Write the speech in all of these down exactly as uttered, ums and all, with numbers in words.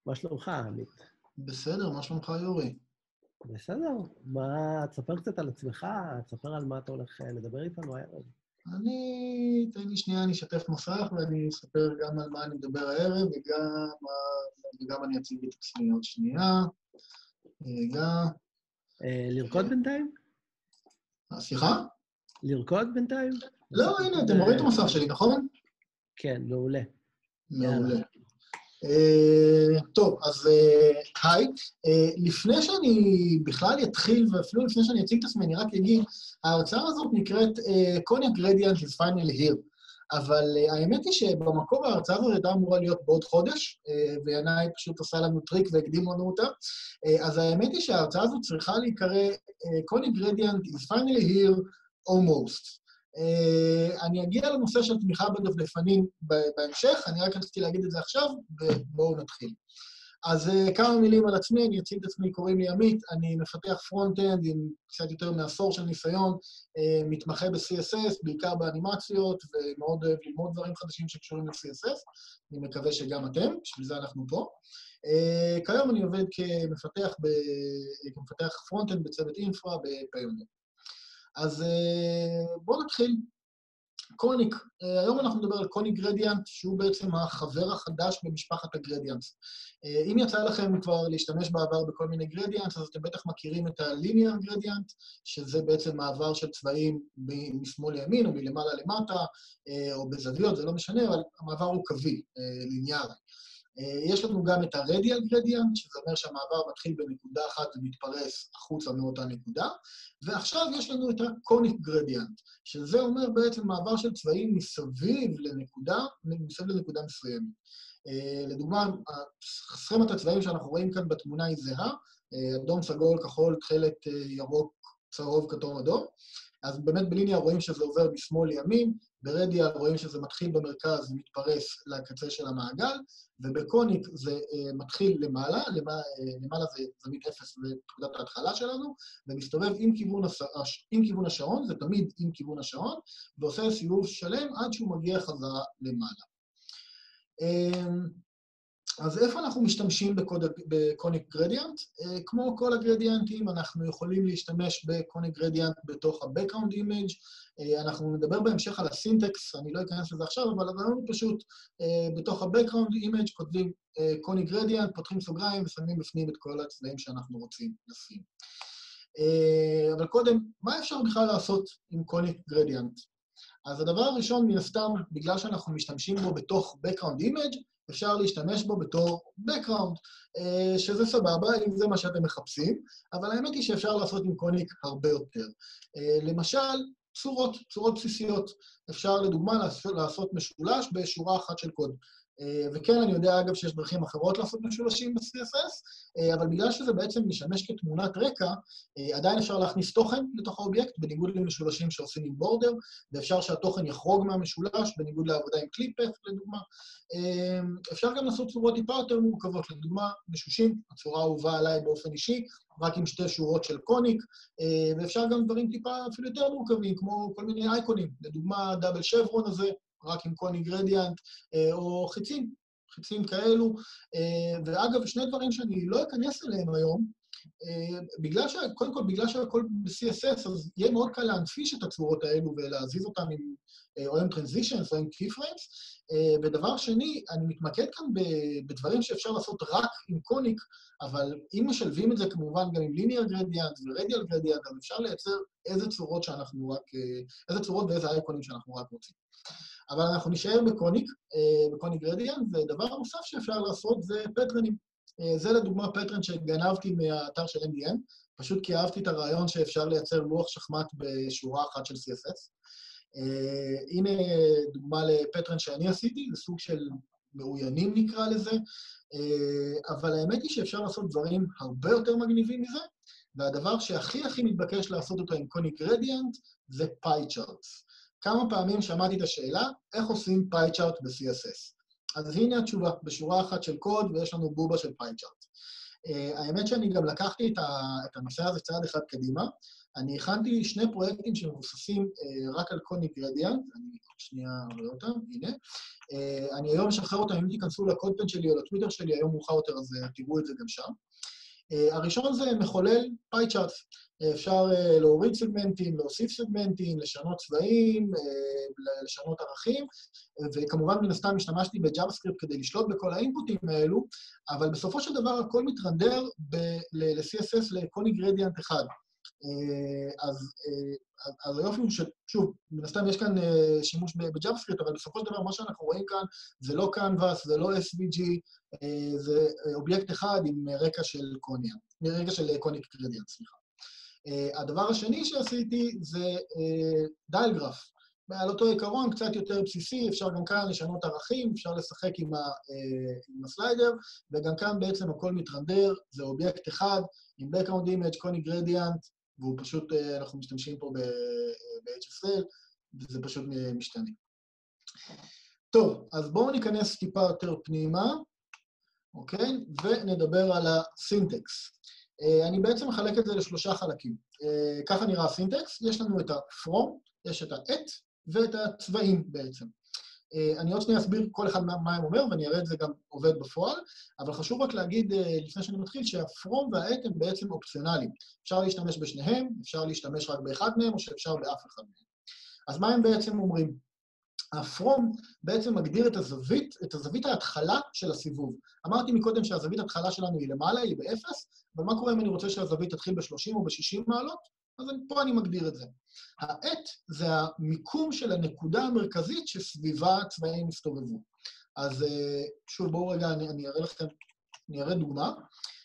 מה שלומך, עמית? בסדר, מה שלומך, יורי? בסדר. מה, תספר קצת על עצמך, תספר על מה אתה הולך אה, לדבר איתנו הערב. אני, תן לי שנייה, אני אשתף מסך ואני אספר גם על מה אני מדבר הערב, וגם, מה- וגם אני אציג את עצמי עוד שנייה. רגע. אה, לרקוד בינתיים? אה, סליחה? לרקוד בינתיים? לא, לעשות הנה, ריקוד... אתם רואים את אה, המסך שלי, נכון? כן, מעולה. יאללה. מעולה. אה, טוב, אז אה, היי. אה, לפני שאני בכלל אתחיל, ואפילו לפני שאני אציג את עצמי, אני רק אגיד, ההרצאה הזאת נקראת אה, Cognac Gradient is finally here. אבל uh, האמת היא שבמקור ההרצאה הזאת הייתה אמורה להיות בעוד חודש, uh, וינאי פשוט עשה לנו טריק והקדים לנו אותה. Uh, אז האמת היא שההרצאה הזאת צריכה להיקרא uh, Cognac Gradient is finally here almost. Uh, אני אגיע לנושא של תמיכה בדפדפנים בהמשך, אני רק רציתי להגיד את זה עכשיו, ובואו נתחיל. אז uh, כמה מילים על עצמי, אני אציג את עצמי, קוראים לי עמית, אני מפתח פרונט-אנד עם קצת יותר מעשור של ניסיון, uh, מתמחה ב-סי אס אס, בעיקר באנימציות, ומאוד אוהב ללמוד דברים חדשים שקשורים ל-סי אס אס, אני מקווה שגם אתם, בשביל זה אנחנו פה. Uh, כיום אני עובד כמפתח, ב... כמפתח פרונט-אנד בצוות אינפרה בפיונר. אז uh, בואו נתחיל. קוניק, היום אנחנו נדבר על קוניק גרדיאנט, שהוא בעצם החבר החדש במשפחת הגרדיאנטס. אם יצא לכם כבר להשתמש בעבר בכל מיני גרדיאנטס, אז אתם בטח מכירים את הליניאר גרדיאנט, שזה בעצם מעבר של צבעים משמאל לימין או מלמעלה למטה, או בזוויות, זה לא משנה, אבל המעבר הוא קווי, ליניארי. יש לנו גם את הרדיאל גרדיאנט, שזה אומר שהמעבר מתחיל בנקודה אחת ומתפרס החוצה מאותה נקודה, ועכשיו יש לנו את הקוניק גרדיאנט, שזה אומר בעצם מעבר של צבעים מסביב לנקודה, מסביב לנקודה מסוימת. לדוגמה, סכמת הצבעים שאנחנו רואים כאן בתמונה היא זהה, אדום, סגול, כחול, תכלת, ירוק, צהוב, כתום, אדום. אז באמת בליניאר רואים שזה עובר משמאל לימין, ברדיאל רואים שזה מתחיל במרכז ומתפרס לקצה של המעגל, ובקוניק זה uh, מתחיל למעלה, למעלה, uh, למעלה זה זווית אפס ונקודת ההתחלה שלנו, ומסתובב עם כיוון, הש... עם כיוון השעון, זה תמיד עם כיוון השעון, ועושה סיבוב שלם עד שהוא מגיע חזרה למעלה. Um, אז איפה אנחנו משתמשים בקוניק גרדיאנט? כמו כל הגרדיאנטים, אנחנו יכולים להשתמש בקוניק גרדיאנט בתוך ה-background image. אנחנו נדבר בהמשך על הסינטקס, אני לא אכנס לזה עכשיו, אבל הרעיון פשוט, בתוך ה-background image כותבים קוניק גרדיאנט, פותחים סוגריים ושמים בפנים את כל הצבעים שאנחנו רוצים לשים. אבל קודם, מה אפשר בכלל לעשות עם קוניק גרדיאנט? אז הדבר הראשון, מן הסתם, בגלל שאנחנו משתמשים בו בתוך background image, אפשר להשתמש בו בתור background, שזה סבבה, אם זה מה שאתם מחפשים, אבל האמת היא שאפשר לעשות עם קוניק הרבה יותר. למשל, צורות, צורות בסיסיות. אפשר לדוגמה לעשות משולש בשורה אחת של קוד. וכן, אני יודע אגב שיש דרכים אחרות לעשות משולשים ב-סי אס אס, אבל בגלל שזה בעצם משמש כתמונת רקע, עדיין אפשר להכניס תוכן לתוך האובייקט, בניגוד למשולשים שעושים עם בורדר, ואפשר שהתוכן יחרוג מהמשולש, בניגוד לעבודה עם קליפ-פאת' לדוגמה. אפשר גם לעשות צורות טיפה יותר מורכבות, לדוגמה, משושים, הצורה האהובה עליי באופן אישי, רק עם שתי שורות של קוניק, ואפשר גם דברים טיפה אפילו יותר מורכבים, כמו כל מיני אייקונים, לדוגמה, דאבל שברון הזה, רק עם קוניק גרדיאנט, או חיצים, חיצים כאלו. ואגב, שני דברים שאני לא אכנס אליהם היום, בגלל ש... קודם כל, בגלל שהכל ב-סי אס אס, אז יהיה מאוד קל להנפיש את הצורות האלו ולהזיז אותם עם, או עם transitions או עם keyframes. ודבר שני, אני מתמקד כאן בדברים שאפשר לעשות רק עם קוניק, אבל אם משלבים את זה כמובן גם עם linear gradient ו-radial gradient, אז אפשר לייצר איזה צורות שאנחנו רק, איזה צורות ואיזה אייקונים שאנחנו רק רוצים. אבל אנחנו נשאר בקוניק, בקוניק גרדיאנט, ודבר נוסף שאפשר לעשות זה פטרנים. זה לדוגמה פטרן שגנבתי מהאתר של אם די אם, פשוט כי אהבתי את הרעיון שאפשר לייצר לוח שחמט בשורה אחת של סי אס אס. הנה דוגמה לפטרן שאני עשיתי, זה סוג של מאוינים נקרא לזה, אבל האמת היא שאפשר לעשות דברים הרבה יותר מגניבים מזה, והדבר שהכי הכי מתבקש לעשות אותו עם קוניק גרדיאנט זה פאי צ'ארטס. כמה פעמים שמעתי את השאלה, איך עושים פאי צ'ארט ב-סי אס אס? אז הנה התשובה, בשורה אחת של קוד, ויש לנו בובה של פאי צ'ארט. האמת שאני גם לקחתי את הנושא הזה צעד אחד קדימה, אני הכנתי שני פרויקטים שמבוססים רק על קוניק גרדיאנט, אני שנייה רואה אותם, הנה. אני היום משחרר אותם, אם תיכנסו לקונטנט שלי או לטוויטר שלי, היום מאוחר יותר, אז תראו את זה גם שם. הראשון זה מחולל פאי צ'ארטס. אפשר להוריד סגמנטים, להוסיף סגמנטים, לשנות צבעים, לשנות ערכים, וכמובן מן הסתם השתמשתי בג'אווה-סקריפט כדי לשלוט בכל האינפוטים האלו, אבל בסופו של דבר הכל מתרנדר ל-סי אס אס לקוניק גרדיאנט אחד. אז, אז היופי הוא ששוב, מן הסתם יש כאן שימוש בג'אווה-סקריפט, אבל בסופו של דבר מה שאנחנו רואים כאן זה לא קנבאס, זה לא אס וי ג'י, זה אובייקט אחד עם רקע של קוניה, רקע של קוניק גרדיאנט, סליחה. הדבר השני שעשיתי זה דייל גרף. על אותו עיקרון קצת יותר בסיסי, אפשר גם כאן לשנות ערכים, אפשר לשחק עם, ה, עם הסליידר, וגם כאן בעצם הכל מתרנדר, זה אובייקט אחד עם background image, קוניק גרדיאנט, והוא פשוט, אנחנו משתמשים פה ב-אייץ' אס אל, וזה פשוט משתנה. טוב, אז בואו ניכנס טיפה יותר פנימה, אוקיי? ונדבר על הסינטקס. אני בעצם מחלק את זה לשלושה חלקים. ככה נראה הסינטקס, יש לנו את ה-from, יש את ה-at ואת הצבעים בעצם. אני עוד שנייה אסביר כל אחד מה הם אומר, ואני אראה את זה גם עובד בפועל, אבל חשוב רק להגיד לפני שאני מתחיל שה-from וה-at הם בעצם אופציונליים. אפשר להשתמש בשניהם, אפשר להשתמש רק באחד מהם, או שאפשר באף אחד מהם. אז מה הם בעצם אומרים? ה-from בעצם מגדיר את הזווית, את הזווית ההתחלה של הסיבוב. אמרתי מקודם שהזווית ההתחלה שלנו היא למעלה, היא באפס, אבל מה קורה אם אני רוצה שהזווית תתחיל ב-שלושים או ב-שישים מעלות? אז פה אני מגדיר את זה. ה-at זה המיקום של הנקודה המרכזית שסביבה צבעים מסתובבו. אז שוב, בואו רגע, אני, אני אראה לכם, אני אראה דוגמה.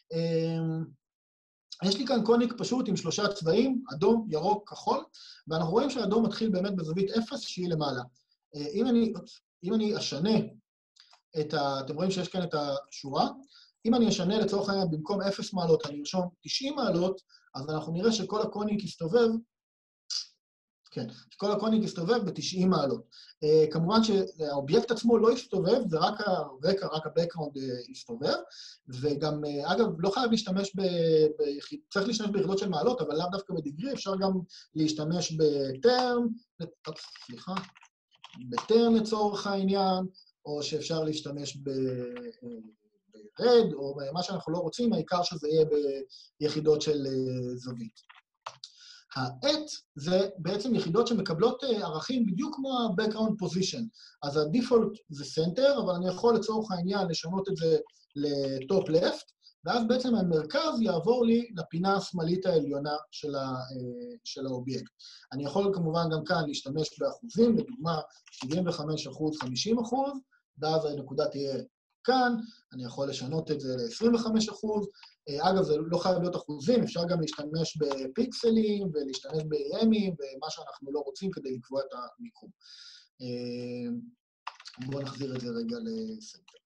יש לי כאן קוניק פשוט עם שלושה צבעים, אדום, ירוק, כחול, ואנחנו רואים שהאדום מתחיל באמת בזווית אפס שהיא למעלה. אם אני, אם אני אשנה את ה... אתם רואים שיש כאן את השורה, אם אני אשנה לצורך העניין במקום אפס מעלות, אני ארשום תשעים מעלות, אז אנחנו נראה שכל הקוניק יסתובב, כן, שכל הקוניק יסתובב ב-תשעים מעלות. Uh, כמובן שהאובייקט עצמו לא יסתובב, זה רק הרקע, רק ה-background uh, יסתובב, וגם, uh, אגב, לא חייב להשתמש ב... ב... צריך להשתמש ביחידות של מעלות, אבל לאו דווקא בדיגרי, אפשר גם להשתמש בטרם, סליחה, בטרם לצורך העניין, או שאפשר להשתמש ב... רד, או מה שאנחנו לא רוצים, העיקר שזה יהיה ביחידות של זווית. ה-at זה בעצם יחידות שמקבלות ערכים בדיוק כמו ה-background position. אז ה-default זה center, אבל אני יכול לצורך העניין לשנות את זה ל-top left, ואז בעצם המרכז יעבור לי לפינה השמאלית העליונה של, ה, של האובייקט. אני יכול כמובן גם כאן להשתמש באחוזים, לדוגמה שבעים וחמישה אחוז, חמישים אחוז, ואז הנקודה תהיה כאן, אני יכול לשנות את זה ל-עשרים וחמישה אחוז. אגב, זה לא חייב להיות אחוזים, אפשר גם להשתמש בפיקסלים ולהשתמש ב-אמים ומה שאנחנו לא רוצים כדי לקבוע את המיקום. בואו נחזיר את זה רגע לסנטר.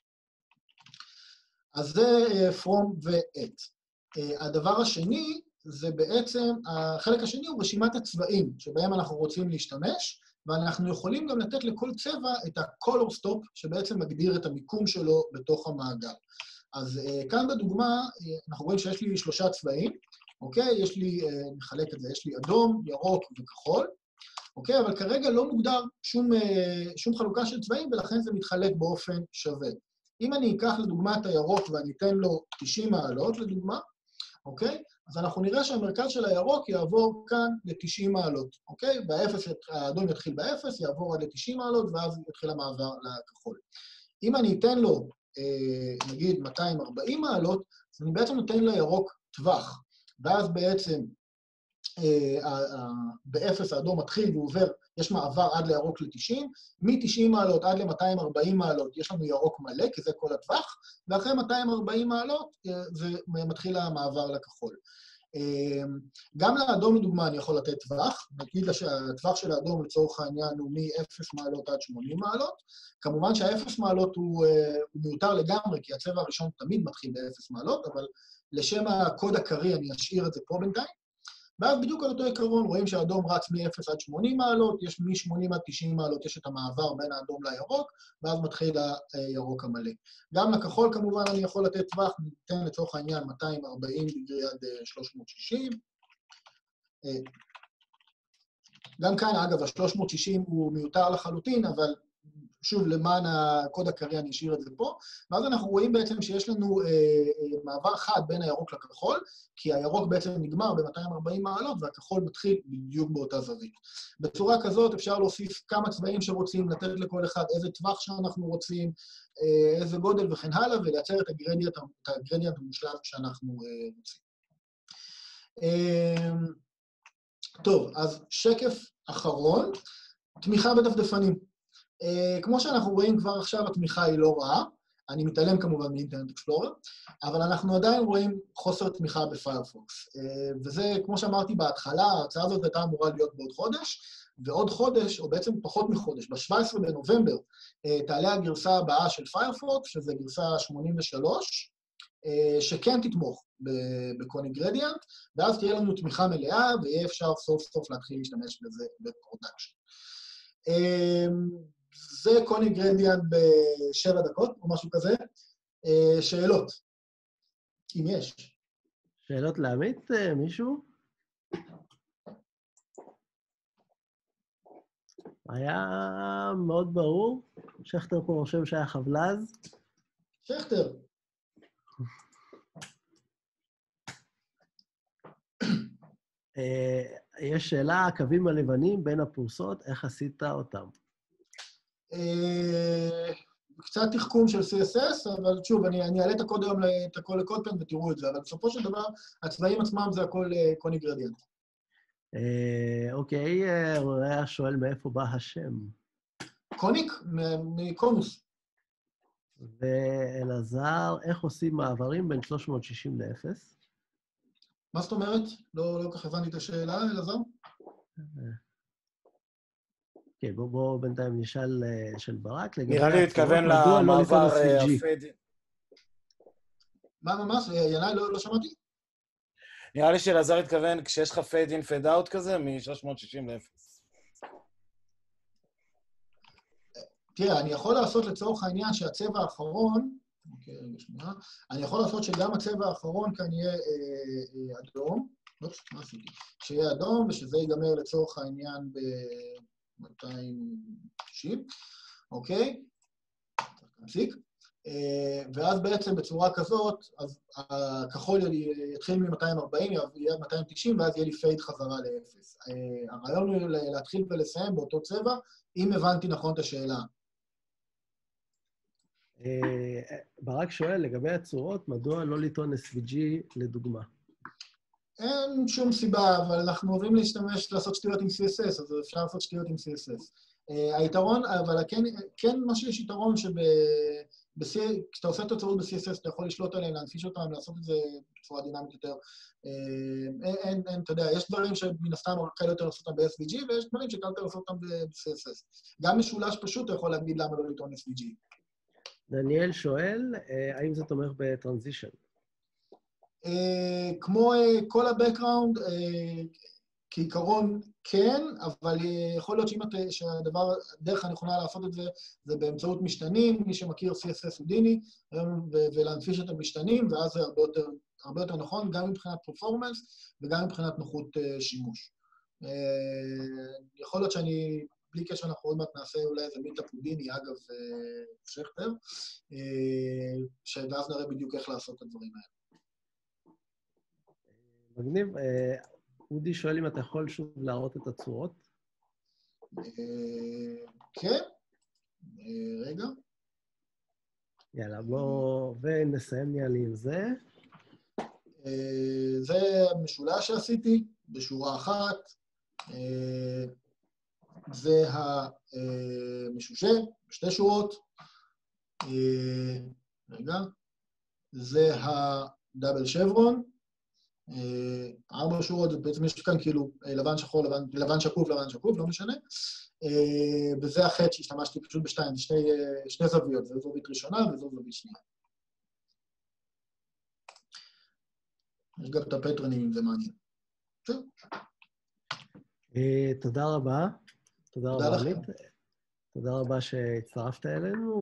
אז זה from ו-at. הדבר השני, זה בעצם, החלק השני הוא רשימת הצבעים שבהם אנחנו רוצים להשתמש, ואנחנו יכולים גם לתת לכל צבע את ה-color stop, שבעצם מגדיר את המיקום שלו בתוך המעגל. אז כאן בדוגמה, אנחנו רואים שיש לי שלושה צבעים, אוקיי? יש לי, נחלק את זה, יש לי אדום, ירוק וכחול, אוקיי? אבל כרגע לא מוגדר שום, שום חלוקה של צבעים, ולכן זה מתחלק באופן שווה. אם אני אקח לדוגמה את הירוק ואני אתן לו תשעים מעלות, לדוגמה, אוקיי? אז אנחנו נראה שהמרכז של הירוק יעבור כאן ל-תשעים מעלות, אוקיי? באפס, האדום יתחיל באפס, יעבור עד ל-תשעים מעלות, ואז יתחיל המעבר לכחול. אם אני אתן לו, אה, נגיד, מאתיים וארבעים מעלות, אז אני בעצם נותן לירוק טווח, ואז בעצם אה, אה, באפס האדום מתחיל ועובר, יש מעבר עד לירוק ל-תשעים, מ-תשעים מעלות עד ל-מאתיים וארבעים מעלות יש לנו ירוק מלא, כי זה כל הטווח, ואחרי מאתיים וארבעים מעלות זה מתחיל המעבר לכחול. גם לאדום לדוגמה אני יכול לתת טווח, נגיד שהטווח של האדום לצורך העניין הוא מ-אפס מעלות עד שמונים מעלות, כמובן שה-אפס מעלות הוא, הוא מיותר לגמרי, כי הצבע הראשון תמיד מתחיל ב-אפס מעלות, אבל לשם הקוד הקרי אני אשאיר את זה פה בינתיים. ואז בדיוק על אותו עיקרון רואים שהאדום רץ מ-אפס עד שמונים מעלות, יש מ-שמונים עד תשעים מעלות, יש את המעבר בין האדום לירוק, ואז מתחיל הירוק המלא. גם לכחול כמובן אני יכול לתת טווח, ניתן לצורך העניין מאתיים וארבעים דגרי עד שלוש מאות ושישים. גם כאן, אגב, ה-שלוש מאות ושישים הוא מיותר לחלוטין, אבל שוב, למען הקוד הקרי אני אשאיר את זה פה, ואז אנחנו רואים בעצם שיש לנו אה, אה, מעבר חד בין הירוק לכחול, כי הירוק בעצם נגמר ב-מאתיים וארבעים מעלות, והכחול מתחיל בדיוק באותה זווית. בצורה כזאת אפשר להוסיף כמה צבעים שרוצים, לתת לכל אחד איזה טווח שאנחנו רוצים, אה, איזה גודל וכן הלאה, ולייצר את הגרדיאנט, את הגרדיאנט המושלם שאנחנו אה, רוצים. אה, טוב, אז שקף אחרון, תמיכה בדפדפנים. Uh, כמו שאנחנו רואים כבר עכשיו, התמיכה היא לא רעה, אני מתעלם כמובן מאינטרנט אקספלורר, אבל אנחנו עדיין רואים חוסר תמיכה בפיירפוקס. Uh, וזה, כמו שאמרתי בהתחלה, ההרצאה הזאת הייתה אמורה להיות בעוד חודש, ועוד חודש, או בעצם פחות מחודש, ב-שבעה עשר בנובמבר, uh, תעלה הגרסה הבאה של פיירפוקס, שזה גרסה שמונים ושלוש, uh, שכן תתמוך בקוני גרדיאנט, ואז תהיה לנו תמיכה מלאה, ויהיה אפשר סוף סוף להתחיל להשתמש בזה בפרודקשן. Uh, זה קוני גרדיאנט בשבע דקות, או משהו כזה. שאלות, אם יש. שאלות לעמית, מישהו? היה מאוד ברור. שכתר פה חושב שהיה חבלז. שכתר. יש שאלה, הקווים הלבנים בין הפרוסות, איך עשית אותם? קצת תחכום של סי אס אס, אבל שוב, אני אעלה את הקוד היום, את הכל לקודפן ותראו את זה, אבל בסופו של דבר, הצבעים עצמם זה הכל קוני גרדיאנט. אוקיי, הוא היה שואל מאיפה בא השם. קוניק, מקונוס. ואלעזר, איך עושים מעברים בין שלוש מאות ושישים ל-אפס? מה זאת אומרת? לא כל כך הבנתי את השאלה, אלעזר? כן, בואו בינתיים נשאל של ברק. נראה לי להתכוון למעבר הפד. מה ממש? ינאי, לא שמעתי? נראה לי שאלעזר התכוון כשיש לך פד אין פד אאוט כזה, מ-שלוש מאות ושישים ל-אפס. תראה, אני יכול לעשות לצורך העניין שהצבע האחרון, אוקיי, רגע שנייה, אני יכול לעשות שגם הצבע האחרון כאן יהיה אדום, לא, מה עשיתי? שיהיה אדום ושזה ייגמר לצורך העניין ב... מאתיים ושישים, אוקיי? צריך להמשיך. ואז בעצם בצורה כזאת, אז הכחול יתחיל מ-מאתיים וארבעים, יהיה מאתיים ותשעים, ואז יהיה לי פייד חזרה ל-אפס. הרעיון הוא להתחיל ולסיים באותו צבע, אם הבנתי נכון את השאלה. ברק שואל, לגבי הצורות, מדוע לא לטעון אס וי ג'י לדוגמה? אין שום סיבה, אבל אנחנו אוהבים להשתמש, לעשות שטויות עם סי אס אס, אז אפשר לעשות שטויות עם סי אס אס. היתרון, אבל כן, כן מה שיש יתרון שכשאתה עושה תוצאות ב-סי אס אס, אתה יכול לשלוט עליהם, להנפיש אותם, לעשות את זה בצורה דינמית יותר. אין, אין, אתה יודע, יש דברים שמן הסתם קל יותר לעשות אותם ב-אס וי ג'י, ויש דברים שקל יותר לעשות אותם ב-סי אס אס. גם משולש פשוט, אתה יכול להגיד למה לא לטעון אס וי ג'י. דניאל שואל, האם זה תומך בטרנזישן? Uh, כמו uh, כל ה-background, uh, כעיקרון כן, אבל uh, יכול להיות שאם את, שהדבר, הדרך הנכונה לעשות את זה, זה באמצעות משתנים, מי שמכיר סי אס אס הודיני, ולהנפיש את המשתנים, ואז זה הרבה יותר, הרבה יותר נכון, גם מבחינת פרפורמנס, וגם מבחינת נוחות uh, שימוש. Uh, יכול להיות שאני, בלי קשר אנחנו עוד מעט נעשה אולי איזה מיטאפ הודיני, אגב, uh, שכתר, uh, שאז נראה בדיוק איך לעשות את הדברים האלה. מגניב, אודי שואל אם אתה יכול שוב להראות את הצורות. כן, רגע. יאללה, בואו, ונסיים נהיה לי עם זה. זה המשולש שעשיתי, בשורה אחת. זה המשושה, בשתי שורות. רגע. זה הדאבל שברון. ארבע שורות, זה בעצם יש כאן כאילו לבן שחור, לבן, לבן שקוף, לבן שקוף, לא משנה. וזה החטא שהשתמשתי פשוט בשתיים, זה שני, שני זוויות, זו זווית ראשונה וזו זווית שנייה. יש גם את הפטרנים אם זה מעניין. טוב, אה, תודה רבה. תודה תודה רבה, לכם. עמית. תודה רבה שהצטרפת אלינו,